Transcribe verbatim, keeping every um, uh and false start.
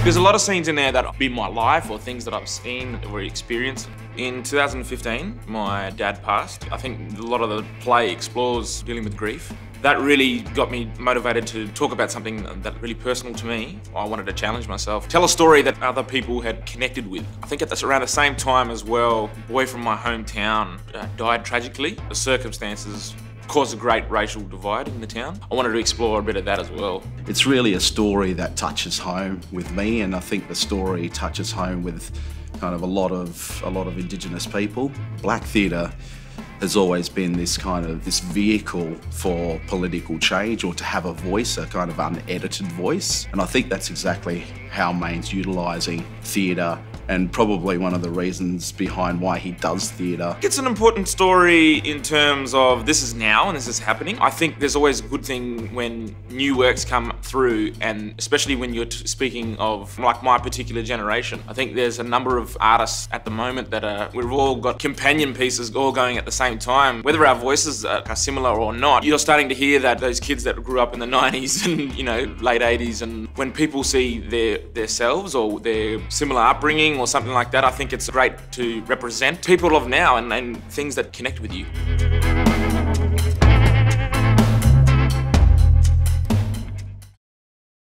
There's a lot of scenes in there that have been my life or things that I've seen or experienced. In two thousand fifteen, my dad passed. I think a lot of the play explores dealing with grief. That really got me motivated to talk about something that's really personal to me. I wanted to challenge myself, tell a story that other people had connected with. I think at this, around the same time as well, a boy from my hometown uh, died tragically. The circumstances caused a great racial divide in the town. I wanted to explore a bit of that as well. It's really a story that touches home with me, and I think the story touches home with kind of a lot of a lot of Indigenous people. Black theatre has always been this kind of this vehicle for political change, or to have a voice, a kind of unedited voice. And I think that's exactly how Main's utilising theatre, and probably one of the reasons behind why he does theatre. It's an important story in terms of this is now and this is happening. I think there's always a good thing when new works come through, and especially when you're speaking of like my particular generation. I think there's a number of artists at the moment that are, we've all got companion pieces all going at the same time. Whether our voices are similar or not, you're starting to hear that those kids that grew up in the nineties and you know late eighties, and when people see their themselves or their similar upbringing or something like that, I think it's great to represent people of now and, and things that connect with you.